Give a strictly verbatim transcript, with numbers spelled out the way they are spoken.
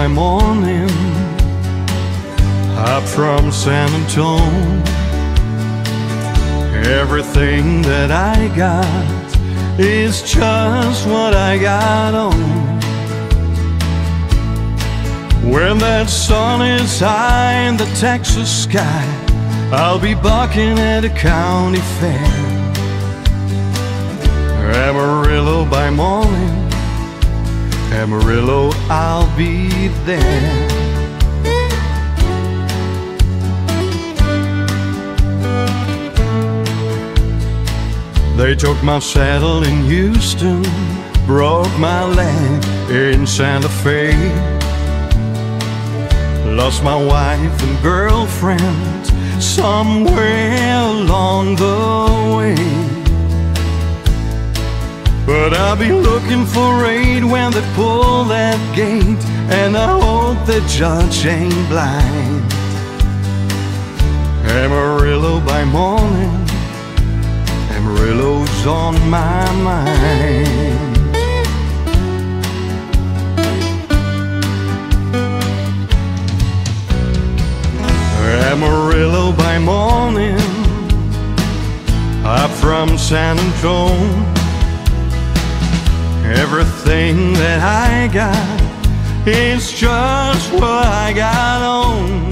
by morning, up from San Antonio. Everything that I got is just what I got on. When that sun is high in the Texas sky, I'll be bucking at a county fair. Amarillo by morning, Amarillo, I'll be there. They took my saddle in Houston, broke my leg in Santa Fe, lost my wife and girlfriend somewhere along the way. But I'll be looking for aid when they pull that gate, and I hope the judge ain't blind. Amarillo by morning, Amarillo's on my mind. Amarillo by morning, up from San Antonio. Everything that I got is just what I got on.